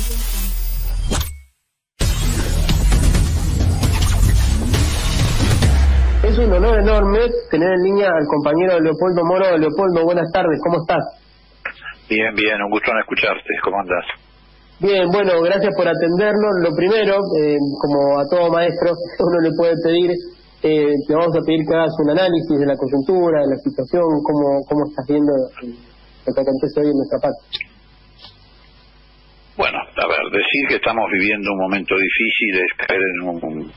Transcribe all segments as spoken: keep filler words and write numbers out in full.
Es un honor enorme tener en línea al compañero Leopoldo Moro. Leopoldo, buenas tardes, ¿cómo estás? Bien, bien, un gusto en escucharte, ¿cómo andás? Bien, bueno, gracias por atendernos. Lo primero, eh, como a todo maestro, uno le puede pedir, eh, te vamos a pedir que hagas un análisis de la coyuntura, de la situación, cómo, cómo estás viendo lo que acontece hoy en nuestra patria. Bueno, a ver, decir que estamos viviendo un momento difícil es caer en un,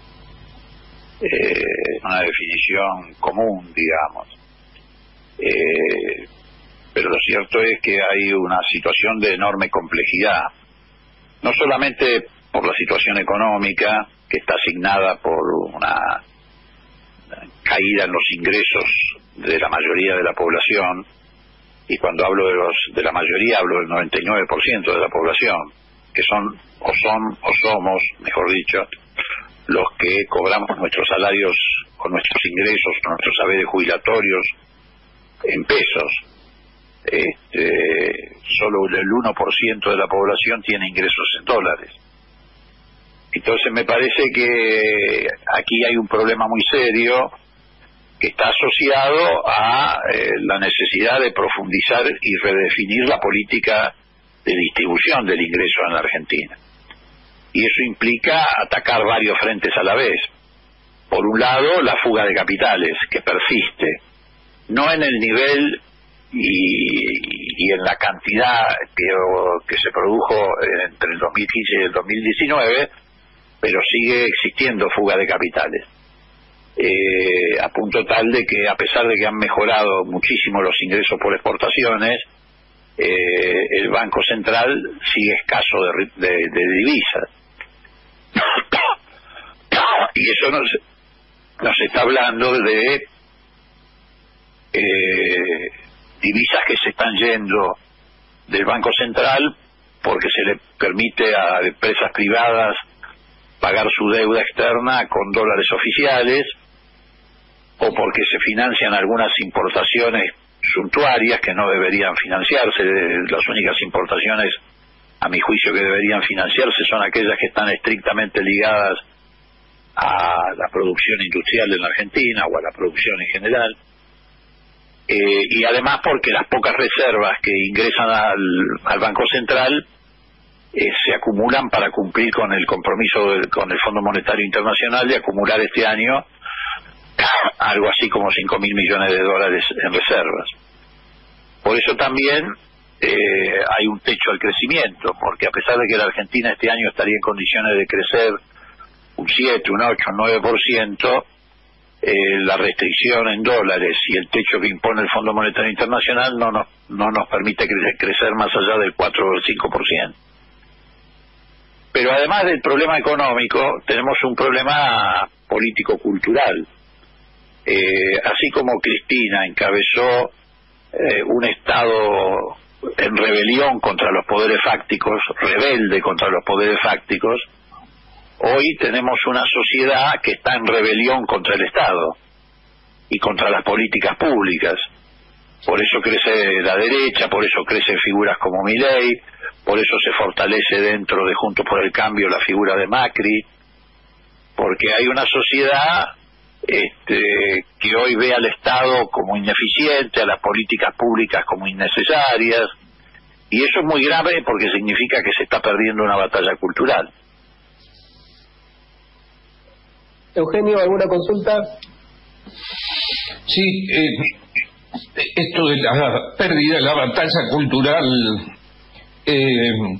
eh, una definición común, digamos. Eh, pero lo cierto es que hay una situación de enorme complejidad, no solamente por la situación económica, que está asignada por una caída en los ingresos de la mayoría de la población, y cuando hablo de los de la mayoría hablo del noventa y nueve por ciento de la población, que son o son o somos, mejor dicho, los que cobramos nuestros salarios o nuestros ingresos o nuestros saberes jubilatorios en pesos. Este, solo el uno por ciento de la población tiene ingresos en dólares. Entonces me parece que aquí hay un problema muy serio que está asociado a eh, la necesidad de profundizar y redefinir la política de distribución del ingreso en la Argentina. Y eso implica atacar varios frentes a la vez. Por un lado, la fuga de capitales, que persiste, no en el nivel y, y en la cantidad que, que se produjo entre el dos mil quince y el dos mil diecinueve, pero sigue existiendo fuga de capitales. Eh, a punto tal de que, a pesar de que han mejorado muchísimo los ingresos por exportaciones, eh, el Banco Central sigue escaso de, de, de divisas. Y eso nos, nos está hablando de eh, divisas que se están yendo del Banco Central porque se le permite a empresas privadas pagar su deuda externa con dólares oficiales, o porque se financian algunas importaciones suntuarias que no deberían financiarse. Las únicas importaciones, a mi juicio, que deberían financiarse son aquellas que están estrictamente ligadas a la producción industrial en la Argentina o a la producción en general. Eh, y además porque las pocas reservas que ingresan al, al Banco Central eh, se acumulan para cumplir con el compromiso del, con el Fondo Monetario Internacional de acumular este año algo así como cinco mil millones de dólares en reservas. Por eso también eh, hay un techo al crecimiento, porque a pesar de que la Argentina este año estaría en condiciones de crecer un siete, un ocho, un nueve por ciento, eh, la restricción en dólares y el techo que impone el Fondo Monetario Internacional no nos, no nos permite crecer, crecer más allá del cuatro o el cinco por ciento. Pero además del problema económico, tenemos un problema político-cultural. Eh, así como Cristina encabezó eh, un Estado en rebelión contra los poderes fácticos, rebelde contra los poderes fácticos, hoy tenemos una sociedad que está en rebelión contra el Estado y contra las políticas públicas. Por eso crece la derecha, por eso crecen figuras como Milei, por eso se fortalece dentro de Juntos por el Cambio la figura de Macri, porque hay una sociedad Este, que hoy ve al Estado como ineficiente, a las políticas públicas como innecesarias, y eso es muy grave porque significa que se está perdiendo una batalla cultural. Eugenio, ¿alguna consulta? Sí, eh, esto de la pérdida de la batalla cultural, eh,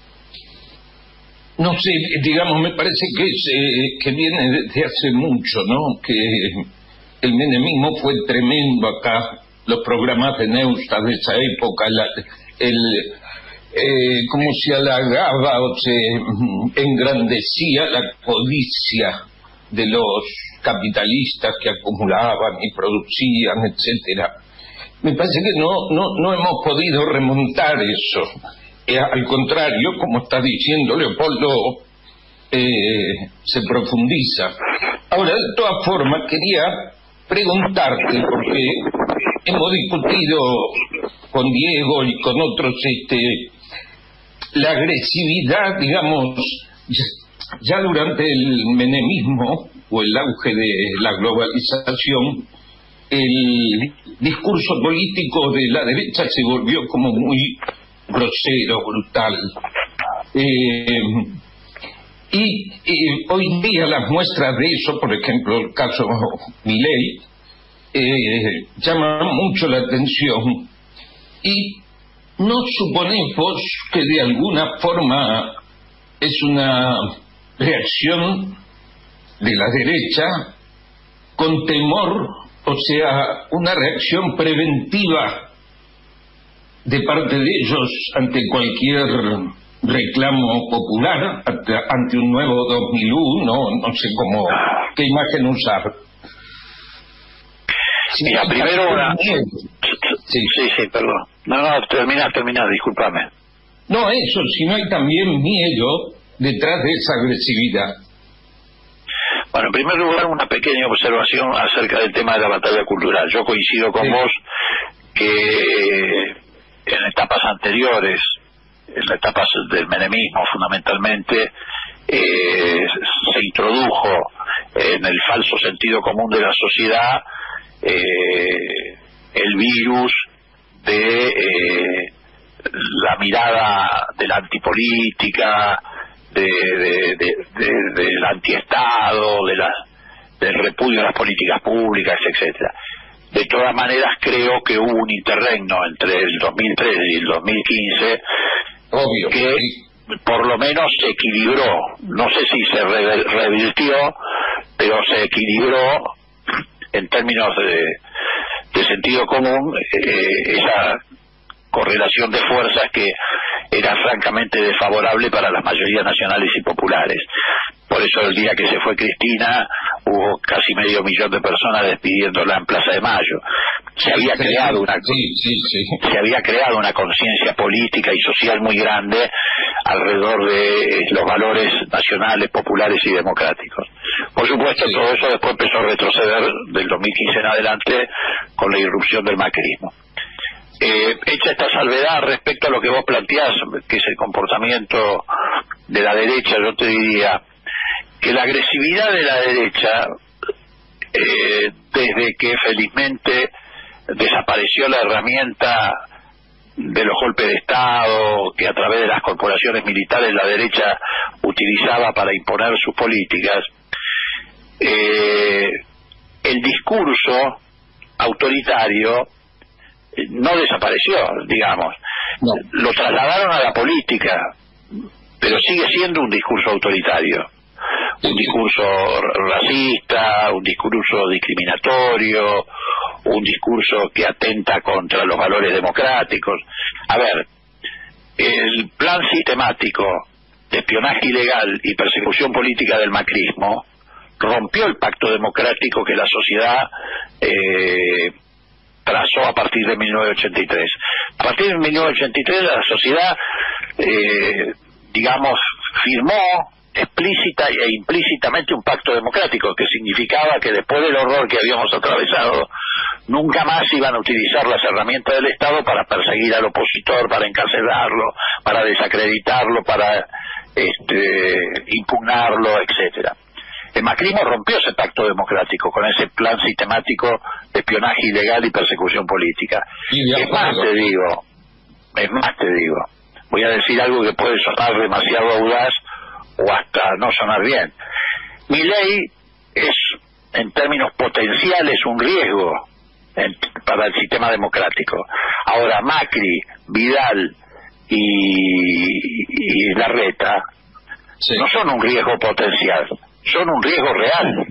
no sé, digamos, me parece que es, eh, que viene desde hace mucho, ¿no? Que el menemismo fue tremendo acá, los programas de Neustadt de esa época, la, el eh, cómo se halagaba o se engrandecía la codicia de los capitalistas que acumulaban y producían, etcétera. Me parece que no, no, no hemos podido remontar eso. Eh, al contrario, como está diciendo Leopoldo, eh, se profundiza. Ahora, de todas formas, quería preguntarte, porque hemos discutido con Diego y con otros este la agresividad, digamos, ya durante el menemismo o el auge de la globalización, el discurso político de la derecha se volvió como muy grosero, brutal. Eh, y, y hoy día las muestras de eso, por ejemplo el caso Milei, eh, llama mucho la atención, y no suponemos que de alguna forma es una reacción de la derecha con temor, o sea, una reacción preventiva de parte de ellos ante cualquier reclamo popular, ante, ante un nuevo dos mil uno, no sé cómo, qué imagen usar. Sí, Mira, primero una... Sí, sí, sí, perdón. No, no, termina, termina, discúlpame. No, eso, si no hay también miedo detrás de esa agresividad. Bueno, en primer lugar, una pequeña observación acerca del tema de la batalla cultural. Yo coincido con sí. vos que en etapas anteriores, en las etapas del menemismo fundamentalmente, eh, se introdujo en el falso sentido común de la sociedad eh, el virus de eh, la mirada de la antipolítica, de, de, de, de, del antiestado, de la, del repudio a las políticas públicas, etcétera. De todas maneras, creo que hubo un interregno entre el dos mil tres y el dos mil quince Obvio, que sí. por lo menos se equilibró. No sé si se re revirtió, pero se equilibró en términos de, de sentido común eh, esa correlación de fuerzas que era francamente desfavorable para las mayorías nacionales y populares. Por eso el día que se fue Cristina hubo casi medio millón de personas despidiéndola en Plaza de Mayo. Se había sí, creado una sí, sí, sí. se había creado una conciencia política y social muy grande alrededor de los valores nacionales, populares y democráticos. Por supuesto, sí. todo eso después empezó a retroceder del dos mil quince en adelante con la irrupción del macrismo. Eh, hecha esta salvedad respecto a lo que vos planteás, que es el comportamiento de la derecha, yo te diría que la agresividad de la derecha, eh, desde que felizmente desapareció la herramienta de los golpes de Estado, que a través de las corporaciones militares la derecha utilizaba para imponer sus políticas, eh, el discurso autoritario no desapareció, digamos. No. Lo trasladaron a la política, pero sigue siendo un discurso autoritario. Un discurso racista, un discurso discriminatorio, un discurso que atenta contra los valores democráticos. A ver, el plan sistemático de espionaje ilegal y persecución política del macrismo rompió el pacto democrático que la sociedad eh, trazó a partir de mil novecientos ochenta y tres. A partir de mil novecientos ochenta y tres la sociedad, eh, digamos, firmó explícita e implícitamente un pacto democrático que significaba que después del horror que habíamos atravesado nunca más iban a utilizar las herramientas del Estado para perseguir al opositor, para encarcelarlo, para desacreditarlo, para este, impugnarlo, etcétera. El macrismo rompió ese pacto democrático con ese plan sistemático de espionaje ilegal y persecución política. Es más te digo, es más te digo, voy a decir algo que puede sonar demasiado audaz o hasta no sonar bien. Milei es, en términos potenciales, un riesgo en, para el sistema democrático. Ahora, Macri, Vidal y, y Larreta sí. no son un riesgo potencial, son un riesgo real.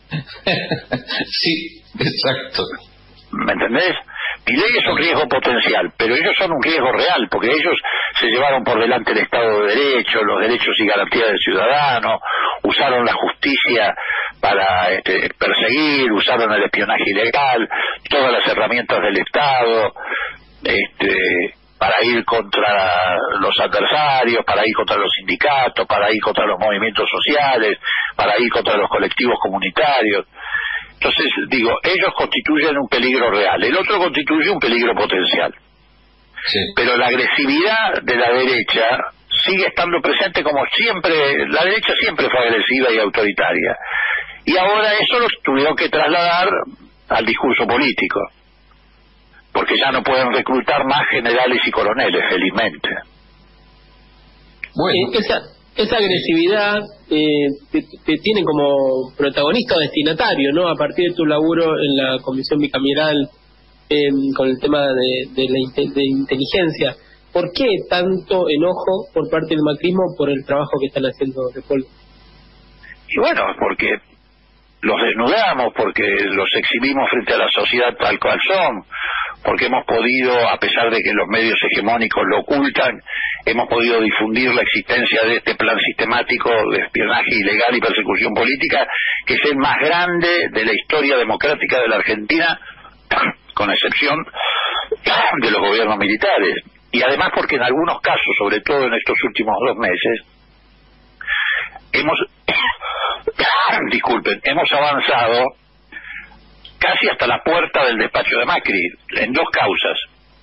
Sí, exacto. ¿Me entendés? Milei es un riesgo potencial, pero ellos son un riesgo real, porque ellos se llevaron por delante el Estado de Derecho, los derechos y garantías del ciudadano, usaron la justicia para este, perseguir, usaron el espionaje ilegal, todas las herramientas del Estado, este, para ir contra los adversarios, para ir contra los sindicatos, para ir contra los movimientos sociales, para ir contra los colectivos comunitarios. Entonces, digo, ellos constituyen un peligro real, el otro constituye un peligro potencial. Sí. Pero la agresividad de la derecha sigue estando presente como siempre. La derecha siempre fue agresiva y autoritaria, y ahora eso lo tuvieron que trasladar al discurso político, porque ya no pueden reclutar más generales y coroneles, felizmente. Bueno, eh, esa, esa agresividad eh, te, te tiene como protagonista o destinatario, ¿no? A partir de tu laburo en la Comisión Bicameral eh, con el tema de, de la de inteligencia. ¿Por qué tanto enojo por parte del macrismo por el trabajo que están haciendo Leopoldo? Y bueno, porque los desnudamos, porque los exhibimos frente a la sociedad tal cual son, porque hemos podido, a pesar de que los medios hegemónicos lo ocultan, hemos podido difundir la existencia de este plan sistemático de espionaje ilegal y persecución política, que es el más grande de la historia democrática de la Argentina, con excepción de los gobiernos militares. Y además porque en algunos casos, sobre todo en estos últimos dos meses, hemos disculpen, hemos avanzado casi hasta la puerta del despacho de Macri, en dos causas,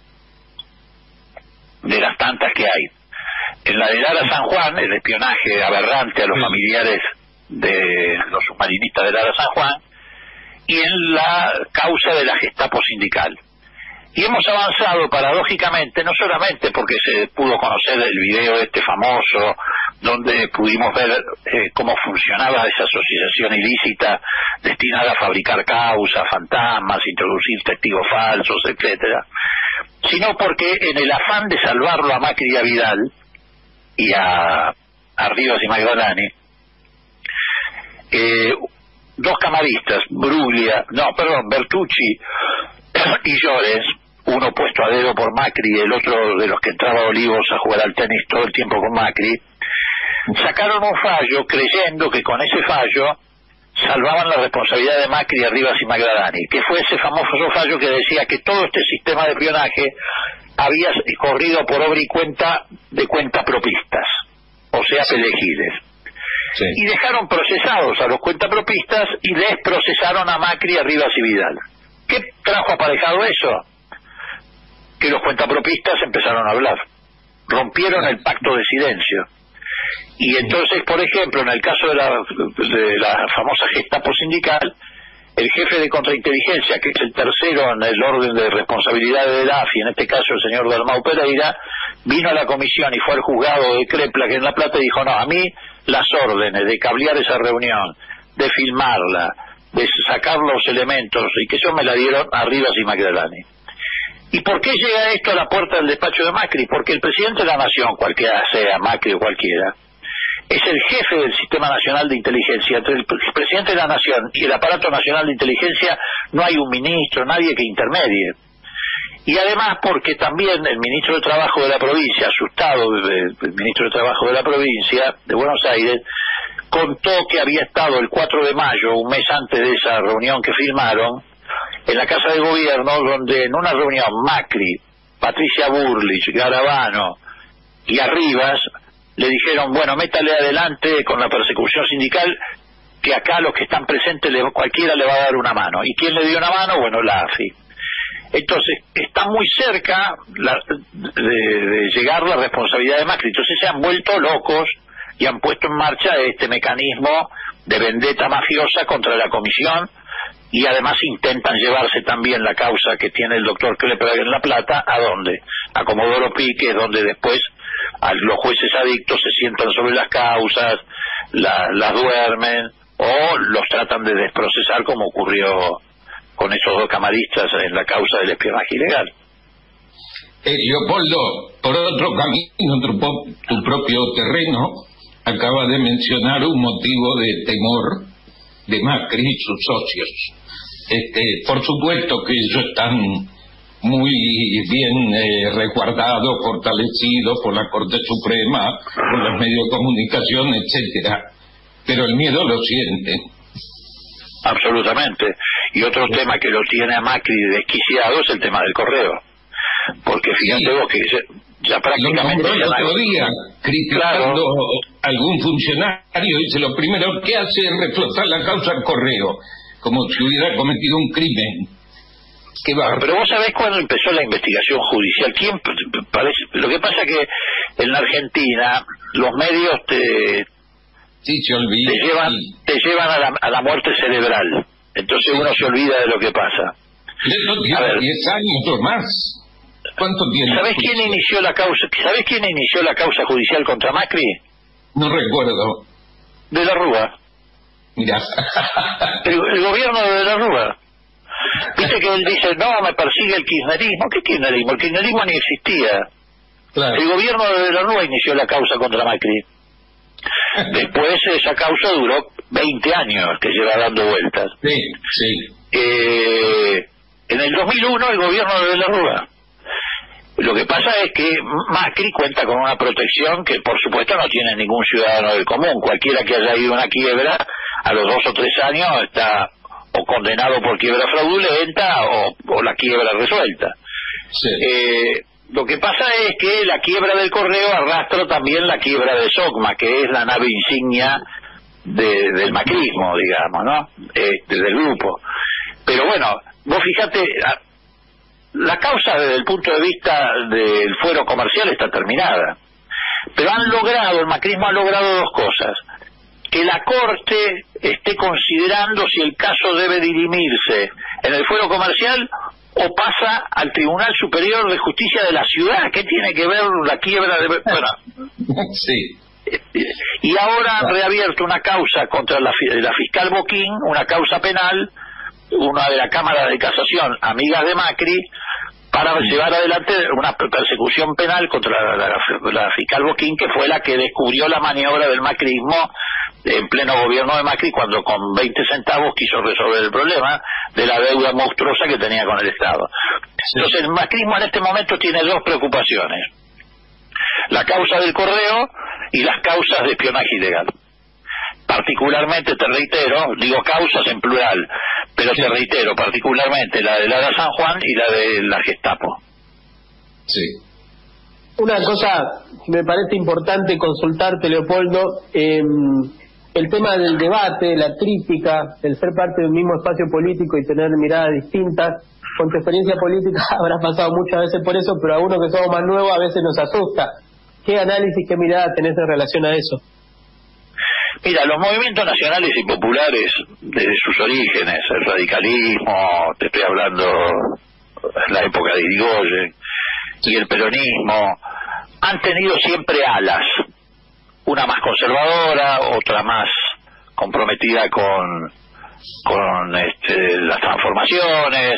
de las tantas que hay. En la de Lara San Juan, el espionaje aberrante a los familiares de los submarinistas de Lara San Juan, y en la causa de la Gestapo sindical. Y hemos avanzado paradójicamente, no solamente porque se pudo conocer el video este famoso, donde pudimos ver eh, cómo funcionaba esa asociación ilícita destinada a fabricar causas, fantasmas, introducir testigos falsos, etcétera, sino porque en el afán de salvarlo a Macri y a Vidal y a, a Rivas y Magdalani, eh, dos camaristas, Bruglia, no, perdón, Bertucci y Llorens, uno puesto a dedo por Macri y el otro de los que entraba a Olivos a jugar al tenis todo el tiempo con Macri, sacaron un fallo creyendo que con ese fallo salvaban la responsabilidad de Macri, Rivas y Magdalani, que fue ese famoso fallo que decía que todo este sistema de espionaje había corrido por obra y cuenta de cuentapropistas, o sea, pelejiles. Sí. Y dejaron procesados a los cuentapropistas y desprocesaron a Macri, a Rivas y Vidal. ¿Qué trajo aparejado eso? Que los cuentapropistas empezaron a hablar, rompieron el pacto de silencio. Y entonces, por ejemplo, en el caso de la, de la famosa Gestapo sindical, el jefe de contrainteligencia, que es el tercero en el orden de responsabilidad de la A F I, en este caso el señor Dalmau Pereira, vino a la comisión y fue al juzgado de Crepla, que en La Plata, y dijo, no, a mí las órdenes de cablear esa reunión, de filmarla, de sacar los elementos, y que eso me la dieron a Rivas y Magdalani. ¿Y por qué llega esto a la puerta del despacho de Macri? Porque el presidente de la Nación, cualquiera sea, Macri o cualquiera, es el jefe del Sistema Nacional de Inteligencia. Entre el presidente de la Nación y el aparato nacional de inteligencia no hay un ministro, nadie que intermedie. Y además porque también el ministro de Trabajo de la provincia, asustado del ministro de Trabajo de la provincia de Buenos Aires, contó que había estado el cuatro de mayo, un mes antes de esa reunión que firmaron, en la Casa de Gobierno, donde en una reunión Macri, Patricia Burlich, Garabano y Arribas le dijeron, bueno, métale adelante con la persecución sindical, que acá los que están presentes le, cualquiera le va a dar una mano. ¿Y quién le dio una mano? Bueno, la A F I. Entonces, está muy cerca la, de, de llegar la responsabilidad de Macri. Entonces se han vuelto locos y han puesto en marcha este mecanismo de vendetta mafiosa contra la comisión, y además intentan llevarse también la causa que tiene el doctor Klepper en La Plata, ¿a dónde? A Comodoro Pi, que es donde después a los jueces adictos se sientan sobre las causas, la, las duermen o los tratan de desprocesar, como ocurrió con esos dos camaristas en la causa del espionaje ilegal. Eh, Leopoldo, por otro camino, tu, tu propio terreno, acaba de mencionar un motivo de temor de Macri y sus socios. Este, por supuesto que ellos están muy bien eh, resguardados, fortalecidos por la Corte Suprema, por los medios de comunicación, etcétera. Pero el miedo lo sienten. Absolutamente. Y otro sí. tema que lo tiene a Macri desquiciado es el tema del correo. Porque fíjate sí. vos que ya prácticamente... Lo el otro día, criticando claro. algún funcionario, dice, lo primero que hace es reflotar la causa al correo, como si hubiera cometido un crimen. Qué va. Pero vos sabés cuándo empezó la investigación judicial. ¿Quién parece? Lo que pasa que en la Argentina los medios te, sí, se olvida, te llevan, sí. te llevan a, la, a la muerte cerebral. Entonces sí. uno se olvida de lo que pasa. Eso tiene diez años o más. ¿Cuánto tiene? ¿Sabés quién inició la causa? ¿Sabés quién inició la causa judicial contra Macri? No recuerdo. De la Rúa. Mira. El, el gobierno de, de la Rúa. Viste que él dice, no, me persigue el kirchnerismo. ¿Qué kirchnerismo? El kirchnerismo ni existía. Claro. El gobierno de la Rúa inició la causa contra Macri. Después esa causa duró veinte años que lleva dando vueltas. Sí, sí. Eh, en el dos mil uno el gobierno de la Rúa. Lo que pasa es que Macri cuenta con una protección que por supuesto no tiene ningún ciudadano del común. Cualquiera que haya ido a una quiebra a los dos o tres años está o condenado por quiebra fraudulenta o, o la quiebra resuelta. Sí. Eh, lo que pasa es que la quiebra del Correo arrastra también la quiebra de SOCMA, que es la nave insignia de, del macrismo, digamos, ¿no? Este, del grupo. Pero bueno, vos fíjate, la causa desde el punto de vista del fuero comercial está terminada. Pero han logrado, el macrismo ha logrado dos cosas. Que la Corte esté considerando si el caso debe dirimirse en el fuero comercial o pasa al Tribunal Superior de Justicia de la ciudad. ¿Qué tiene que ver la quiebra de...? Bueno, sí. Y ahora han reabierto una causa contra la, la fiscal Boquín, una causa penal, una de la Cámara de Casación, amigas de Macri, para llevar adelante una persecución penal contra la, la, la fiscal Boquín, que fue la que descubrió la maniobra del macrismo en pleno gobierno de Macri, cuando con veinte centavos quiso resolver el problema de la deuda monstruosa que tenía con el Estado. Entonces el macrismo en este momento tiene dos preocupaciones: la causa del Correo y las causas de espionaje ilegal. Particularmente, te reitero, digo causas en plural, pero te reitero, particularmente la de la de San Juan y la de la Gestapo. Sí. Una cosa que me parece importante consultarte, Leopoldo, eh, el tema del debate, la crítica, el ser parte de un mismo espacio político y tener miradas distintas. Con tu experiencia política habrás pasado muchas veces por eso, pero a uno que somos más nuevos a veces nos asusta. ¿Qué análisis, qué mirada tenés en relación a eso? Mira, los movimientos nacionales y populares, desde sus orígenes, el radicalismo, te estoy hablando en la época de Irigoyen, y el peronismo, han tenido siempre alas, una más conservadora, otra más comprometida con, con este, las transformaciones.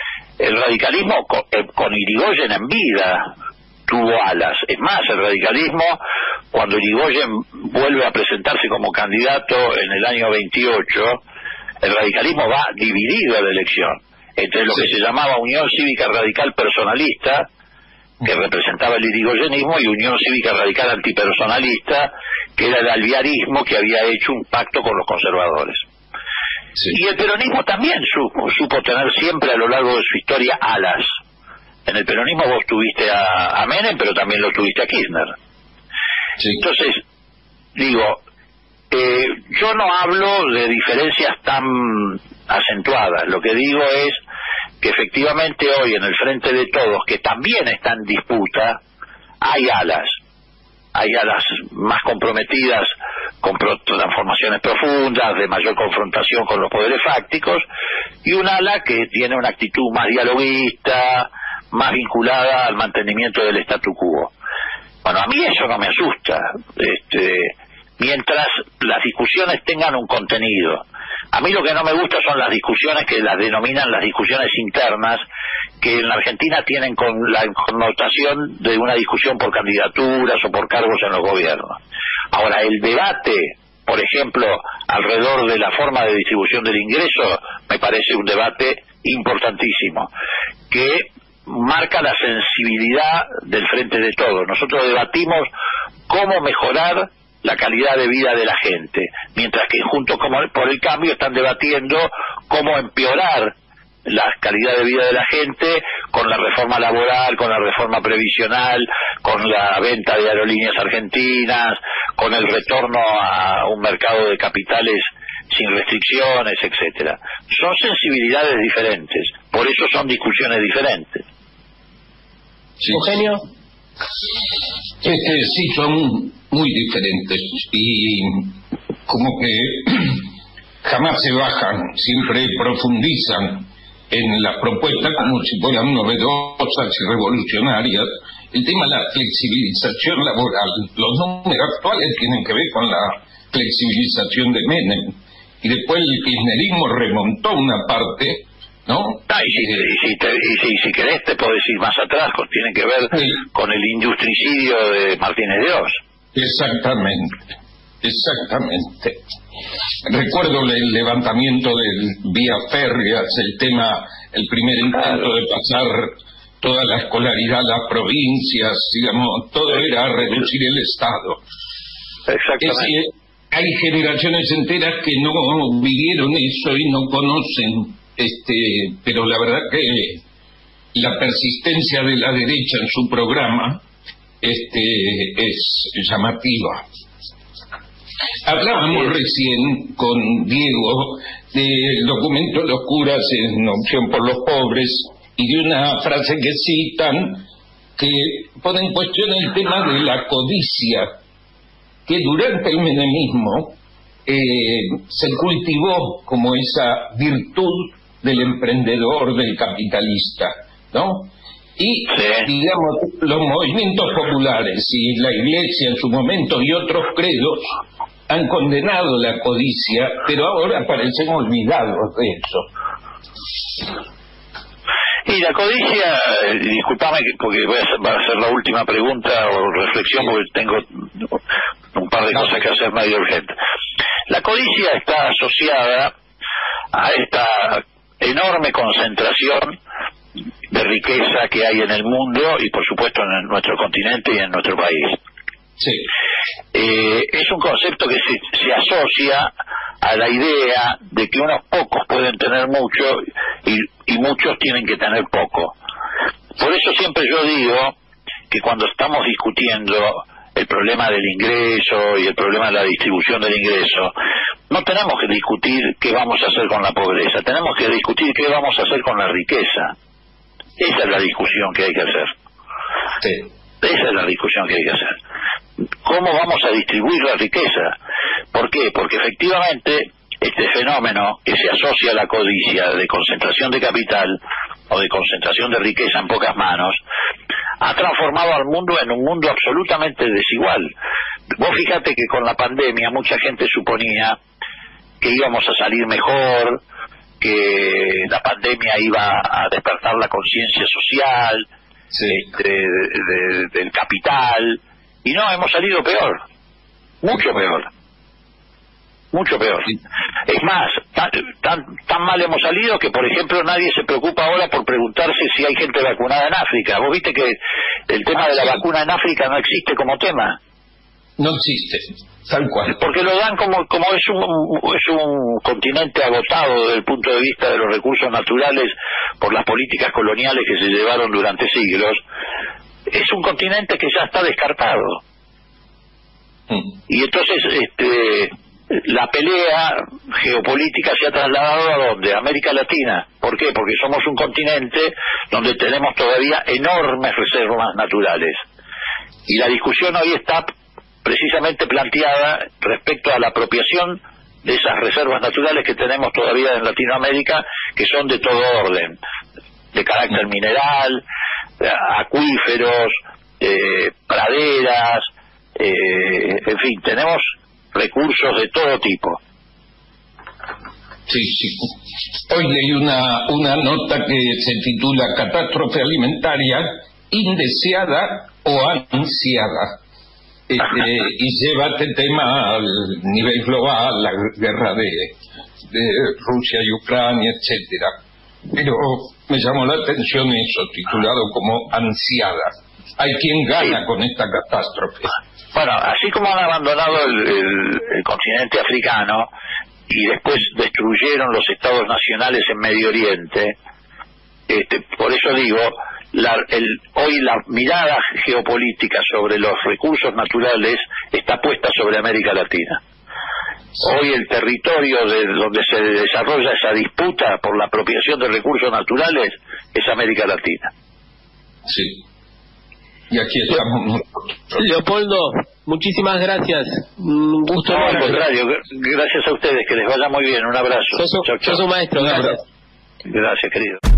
El radicalismo con, eh, con Irigoyen en vida tuvo alas. Es más, el radicalismo, cuando Irigoyen vuelve a presentarse como candidato en el año veintiocho, el radicalismo va dividido a la elección entre lo sí. que se llamaba Unión Cívica Radical Personalista, que representaba el irigoyenismo, y Unión Cívica Radical Antipersonalista, que era el alvearismo, que había hecho un pacto con los conservadores. Sí. Y el peronismo también supo, supo tener siempre a lo largo de su historia alas. En el peronismo vos tuviste a, a Menem, pero también lo tuviste a Kirchner. Sí. Entonces, digo, eh, yo no hablo de diferencias tan acentuadas. Lo que digo es que efectivamente hoy en el frente de todos, que también está en disputa, hay alas. Hay alas más comprometidas con transformaciones profundas, de mayor confrontación con los poderes fácticos, y un ala que tiene una actitud más dialoguista, más vinculada al mantenimiento del statu quo. Bueno, a mí eso no me asusta, este, mientras las discusiones tengan un contenido. A mí lo que no me gusta son las discusiones que las denominan las discusiones internas, que en la Argentina tienen con la connotación de una discusión por candidaturas o por cargos en los gobiernos. Ahora, el debate, por ejemplo, alrededor de la forma de distribución del ingreso, me parece un debate importantísimo, que marca la sensibilidad del frente de todos. Nosotros debatimos cómo mejorar la calidad de vida de la gente, mientras que Juntos por el Cambio están debatiendo cómo empeorar la calidad de vida de la gente con la reforma laboral, con la reforma previsional, con la venta de aerolíneas argentinas, con el retorno a un mercado de capitales sin restricciones, etcétera. Son sensibilidades diferentes, por eso son discusiones diferentes. Sí. Eugenio. Este, sí, son muy diferentes y como que jamás se bajan, siempre profundizan en las propuestas como si fueran novedosas y revolucionarias. El tema de la flexibilización laboral, los números actuales tienen que ver con la flexibilización de Menem, y después el kirchnerismo remontó una parte, ¿no? Ah, y, si, y, si te, y si, si querés te puedo decir más atrás, con, tiene que ver sí. con el industricidio de Martínez de Oz. Exactamente, exactamente. Recuerdo el levantamiento del vía férreas, el tema, el primer intento claro. de pasar toda la escolaridad a las provincias, digamos, todo era reducir el Estado. Exactamente. Es decir, hay generaciones enteras que no vivieron eso y no conocen, este, pero la verdad que la persistencia de la derecha en su programa este, es llamativa. Hablábamos recién con Diego del documento Los curas en opción por los pobres y de una frase que citan que pone en cuestión el tema de la codicia, que durante el menemismo eh, se cultivó como esa virtud del emprendedor, del capitalista, ¿no? Y, digamos, los movimientos populares y la Iglesia en su momento y otros credos han condenado la codicia, pero ahora parecen olvidados de eso. Y la codicia, eh, disculpame porque voy a hacer, va a ser la última pregunta o reflexión porque tengo un par de cosas que hacer medio urgente. La codicia está asociada a esta enorme concentración de riqueza que hay en el mundo y por supuesto en nuestro continente y en nuestro país. Sí. Eh, es un concepto que se, se asocia a la idea de que unos pocos pueden tener mucho y, y muchos tienen que tener poco. Por eso siempre yo digo que cuando estamos discutiendo el problema del ingreso y el problema de la distribución del ingreso, no tenemos que discutir qué vamos a hacer con la pobreza, tenemos que discutir qué vamos a hacer con la riqueza. Esa es la discusión que hay que hacer. Sí. Esa es la discusión que hay que hacer. ¿Cómo vamos a distribuir la riqueza? ¿Por qué? Porque efectivamente este fenómeno que se asocia a la codicia de concentración de capital o de concentración de riqueza en pocas manos ha transformado al mundo en un mundo absolutamente desigual. Vos fíjate que con la pandemia mucha gente suponía que íbamos a salir mejor, que la pandemia iba a despertar la conciencia social, sí. de, de, de, del capital, y no, hemos salido peor, mucho peor, mucho peor. Sí. Es más, tan, tan, tan mal hemos salido que, por ejemplo, nadie se preocupa ahora por preguntarse si hay gente vacunada en África. Vos viste que el tema de la vacuna en África no existe como tema. No existe, tal cual. Porque lo dan como como es un es un continente agotado desde el punto de vista de los recursos naturales por las políticas coloniales que se llevaron durante siglos. Es un continente que ya está descartado. Mm. Y entonces este la pelea geopolítica se ha trasladado ¿a dónde? A América Latina. ¿Por qué? Porque somos un continente donde tenemos todavía enormes reservas naturales. Y la discusión hoy está precisamente planteada respecto a la apropiación de esas reservas naturales que tenemos todavía en Latinoamérica, que son de todo orden, de carácter mineral, acuíferos, eh, praderas, eh, en fin, tenemos recursos de todo tipo. Sí, sí. Hoy leí una, una nota que se titula Catástrofe alimentaria indeseada o ansiada. Este, y lleva este tema al nivel global, la guerra de, de Rusia y Ucrania, etcétera. Pero me llamó la atención eso, titulado como ansiada. Hay quien gana sí. con esta catástrofe. Bueno, así como han abandonado el, el, el continente africano y después destruyeron los estados nacionales en Medio Oriente, este, por eso digo, La, el, hoy la mirada geopolítica sobre los recursos naturales está puesta sobre América Latina. Hoy el territorio de donde se desarrolla esa disputa por la apropiación de recursos naturales es América Latina. Sí. Y aquí estamos nosotros. Leopoldo, muchísimas gracias. Un gusto. No, al contrario, gracias a ustedes, que les vaya muy bien. Un abrazo. Sos, chau, chau. sos un maestro, gracias. Gracias, querido.